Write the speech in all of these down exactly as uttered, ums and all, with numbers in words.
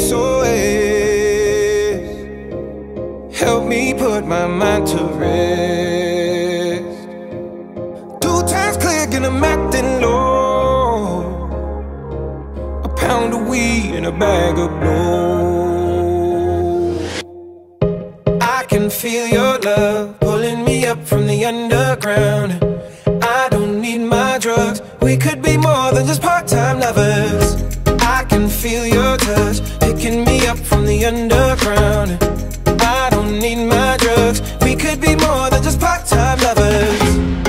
S O S. Help me put my mind to rest. Two times click and I'm acting low. A pound of weed and a bag of blow. I can feel your love pulling me up from the underground. I don't need my drugs. We could be more than just part-time lovers. I can feel your touch picking me up from the underground. I don't need my drugs. We could be more than just part-time lovers.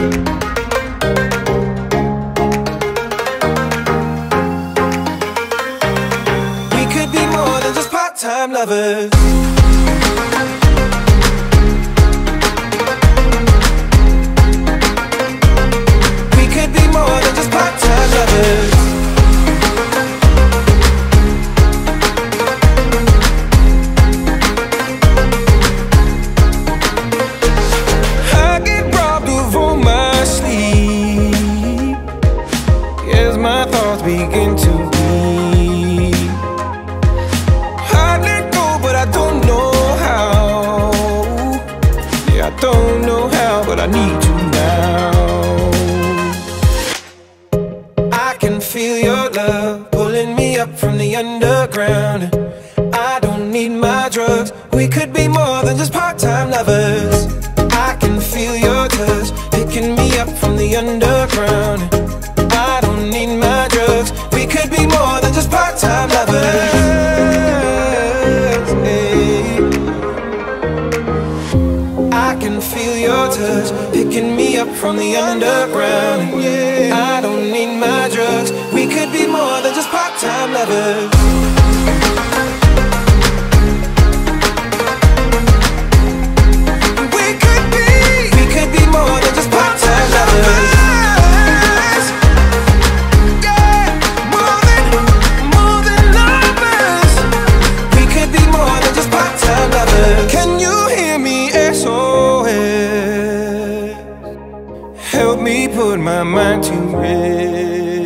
We could be more than just part-time lovers. We could be more than just part-time lovers. My thoughts begin to bleed. I let go, but I don't know how. Yeah, I don't know how, but I need to now. I can feel your love pulling me up from the underground. I don't need my drugs. We could be more than just part-time lovers. I can feel your touch picking me up from the underground. I don't need my drugs. We could be more than just part-time lovers. Hey. I can feel your touch picking me up from the underground. Yeah. I don't need my drugs. We could be more than just part-time lovers. We could be, we could be more than just part-time lovers. Can you hear me? S O S. Help me put my mind to rest.